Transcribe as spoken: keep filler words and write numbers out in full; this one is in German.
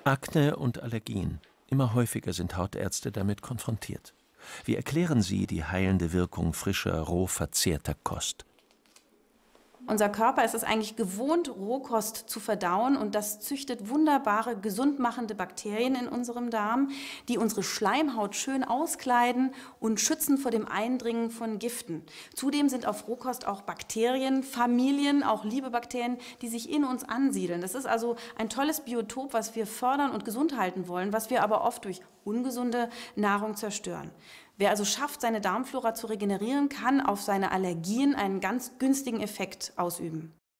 Akne und Allergien. Immer häufiger sind Hautärzte damit konfrontiert. Wie erklären Sie die heilende Wirkung frischer, roh verzehrter Kost? Unser Körper ist es eigentlich gewohnt, Rohkost zu verdauen, und das züchtet wunderbare, gesundmachende Bakterien in unserem Darm, die unsere Schleimhaut schön auskleiden und schützen vor dem Eindringen von Giften. Zudem sind auf Rohkost auch Bakterien, Familien, auch liebe Bakterien, die sich in uns ansiedeln. Das ist also ein tolles Biotop, was wir fördern und gesund halten wollen, was wir aber oft durch ungesunde Nahrung zerstören. Wer also schafft, seine Darmflora zu regenerieren, kann auf seine Allergien einen ganz günstigen Effekt ausüben.